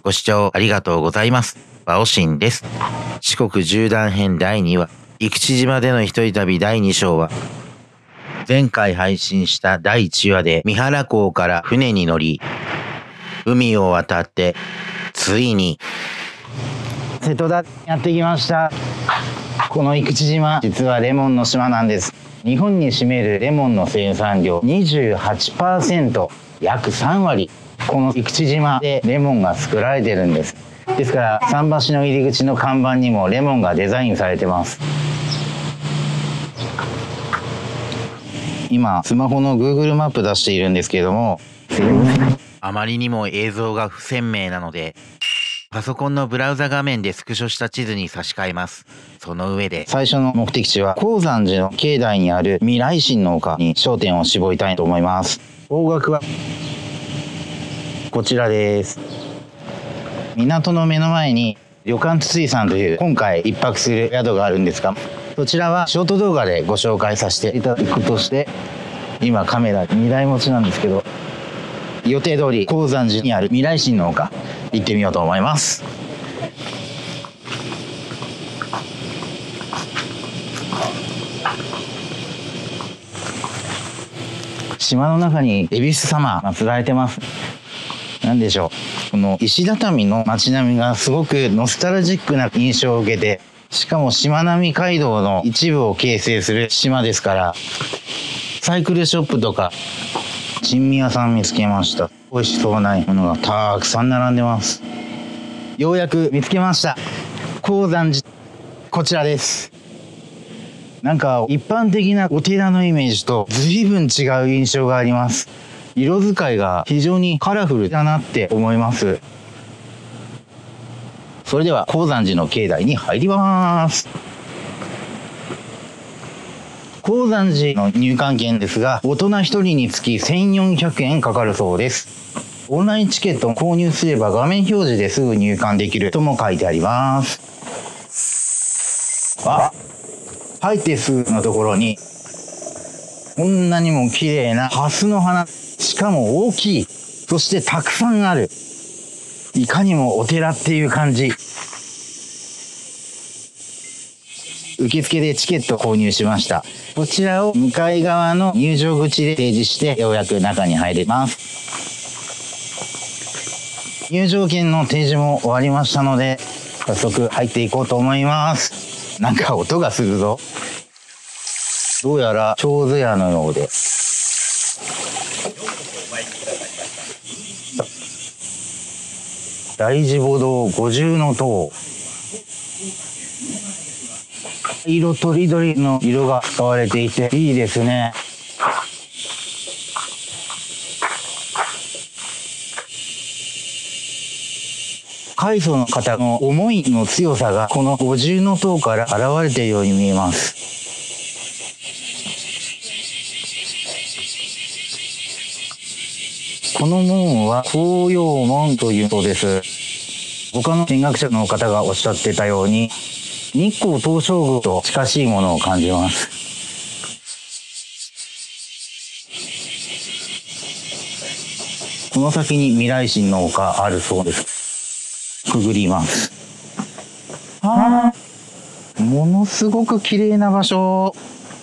ご視聴ありがとうございます。バオシンです。四国縦断編第2話、生口島での一人旅第2章は、前回配信した第1話で三原港から船に乗り、海を渡って、ついに、 瀬戸田にやってきました。この生口島、実はレモンの島なんです。日本に占めるレモンの生産量 28%、約3割。この生口島でレモンが作られてるんです。ですから桟橋の入り口の看板にもレモンがデザインされてます。今スマホの Google マップ出しているんですけれども、 あまりにも映像が不鮮明なので、パソコンのブラウザ画面でスクショした地図に差し替えます。その上で最初の目的地は高山寺の境内にある未来心の丘に焦点を絞りたいと思います。方角はこちらです。港の目の前に旅館筒井さんという今回一泊する宿があるんですが、そちらはショート動画でご紹介させていただくとして、今カメラ2台持ちなんですけど、予定通り高山寺にある未来心の丘行ってみようと思います。島の中に恵比寿様祀られてます。なんでしょう、この石畳の街並みがすごくノスタルジックな印象を受けて、しかもしまなみ海道の一部を形成する島ですから、サイクルショップとか珍味屋さん見つけました。美味しそうなものがたくさん並んでます。ようやく見つけました。高山寺、こちらです。なんか一般的なお寺のイメージと随分違う印象があります。色使いが非常にカラフルだなって思います。それでは高山寺の境内に入ります。高山寺の入館券ですが、大人1人につき1400円かかるそうです。オンラインチケットを購入すれば画面表示ですぐ入館できるとも書いてあります。入ってすぐのところにこんなにも綺麗なハスの花、しかも大きい、そしてたくさんある、いかにもお寺っていう感じ。受付でチケット購入しました。こちらを向かい側の入場口で提示してようやく中に入れます。入場券の提示も終わりましたので、早速入っていこうと思います。なんか音がするぞ。どうやら手水屋のようで、大慈母堂五重塔、色とりどりの色が使われていていいですね。開祖の方の思いの強さがこの五重塔から現れているように見えます。この門は紅葉門というそうです。他の見学者の方がおっしゃってたように、日光東照宮と近しいものを感じます。この先に未来心の丘あるそうです。くぐります。ものすごく綺麗な場所。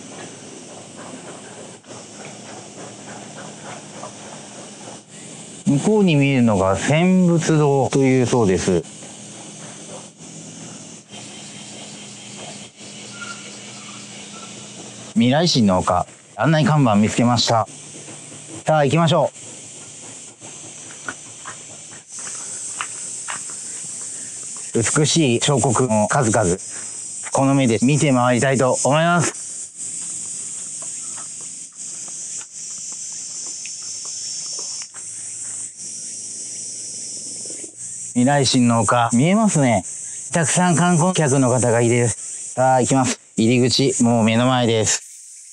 向こうに見えるのが千仏堂というそうです。未来心の丘、案内看板見つけました。さあ行きましょう。美しい彫刻の数々、この目で見て回りたいと思います。未来心の丘、見えますね。たくさん観光客の方がいる。さあ行きます。入り口、もう目の前です。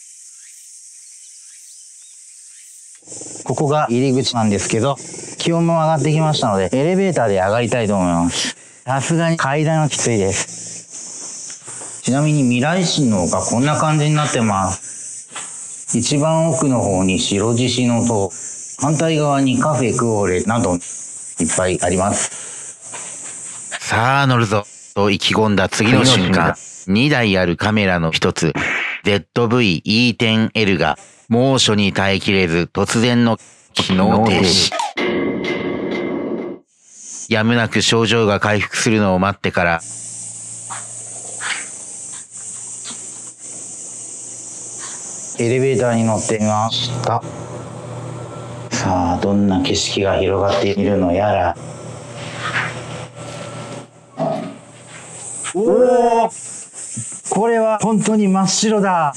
ここが入り口なんですけど、気温も上がってきましたので、エレベーターで上がりたいと思います。さすがに階段はきついです。ちなみに未来心の丘、こんな感じになってます。一番奥の方に白獅子の塔、反対側にカフェクオーレなどいっぱいあります。 さあ乗るぞと意気込んだ次の瞬間、2台あるカメラの一つ ZV-E10L が猛暑に耐えきれず突然の機能停止。やむなく症状が回復するのを待ってからエレベーターに乗ってみました。さあどんな景色が広がっているのやら。おお、これは本当に真っ白だ。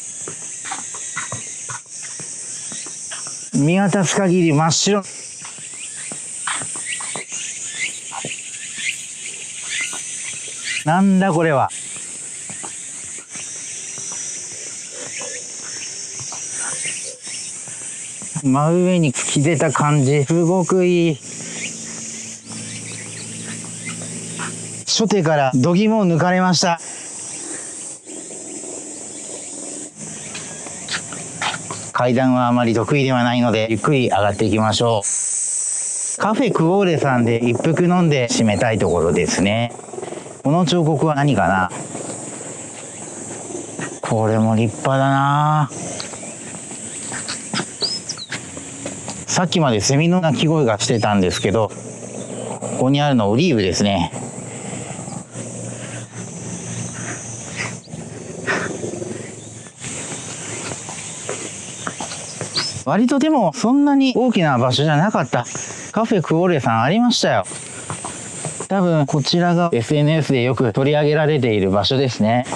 見渡す限り真っ白。なんだこれは。真上に突き出た感じ、すごくいい。初手から度肝を抜かれました。階段はあまり得意ではないのでゆっくり上がっていきましょう。カフェクオーレさんで一服飲んで締めたいところですね。この彫刻は何かな。これも立派だな。さっきまでセミの鳴き声がしてたんですけど、ここにあるのオリーブですね。割とでもそんなに大きな場所じゃなかった。カフェクオーレさんありましたよ。多分こちらが SNS でよく取り上げられている場所ですね。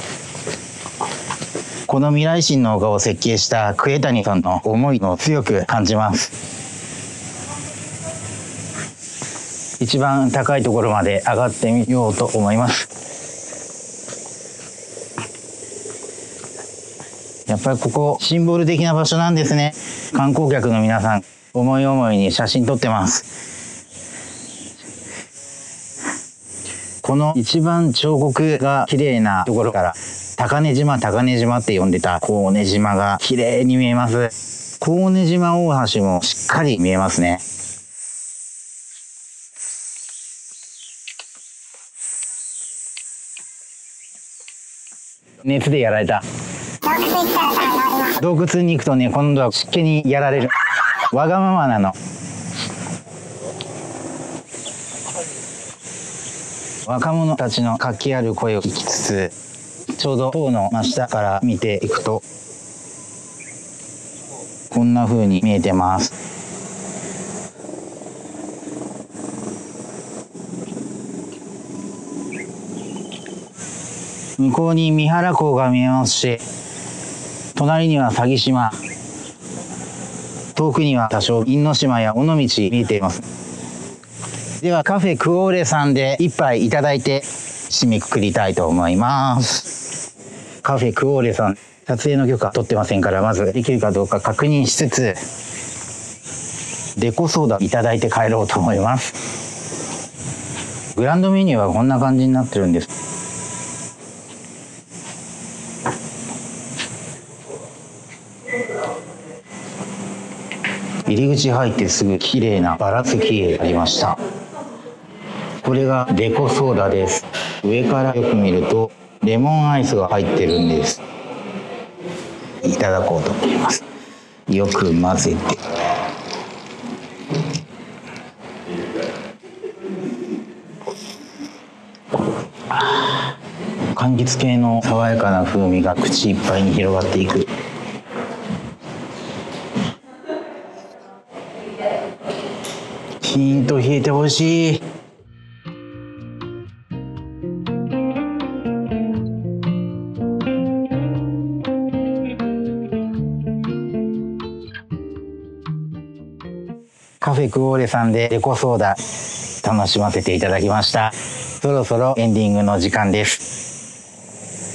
この未来心の丘を設計した杭谷さんの思いを強く感じます。一番高いところまで上がってみようと思います。やっぱりここシンボル的な場所なんですね。観光客の皆さん思い思いに写真撮ってます。この一番彫刻が綺麗なところから高根島って呼んでた高根島が綺麗に見えます。高根島大橋もしっかり見えますね。熱でやられた。洞窟に行くとね、今度は湿気にやられる。わがままなの。若者たちの活気ある声を聞きつつ、ちょうど塔の真下から見ていくとこんな風に見えてます。向こうに三原港が見えますし、隣には佐木島、遠くには多少因島や尾道見えています。ではカフェクオーレさんで一杯いただいて締めくくりたいと思います。カフェクオーレさん、撮影の許可取ってませんから、まずできるかどうか確認しつつデコソーダいただいて帰ろうと思います。グランドメニューはこんな感じになってるんです。入り口入ってすぐ綺麗なばらつきがありました。これがデコソーダです。上からよく見るとレモンアイスが入ってるんです。いただこうと思います。よく混ぜて、柑橘系の爽やかな風味が口いっぱいに広がっていく。キーンと冷えてほしい。カフェクオーレさんでデコソーダ楽しませていただきました。そろそろエンディングの時間です。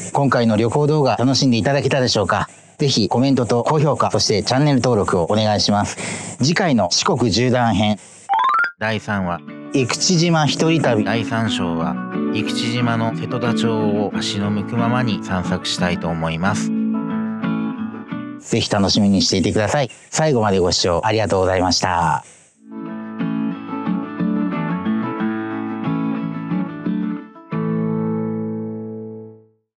今回の旅行動画楽しんでいただけたでしょうか。ぜひコメントと高評価、そしてチャンネル登録をお願いします。次回の四国縦断編第3話生口島一人旅、 第3章は生口島の瀬戸田町を足の向くままに散策したいと思います。 ぜひ楽しみにしていてください。最後までご視聴ありがとうございました。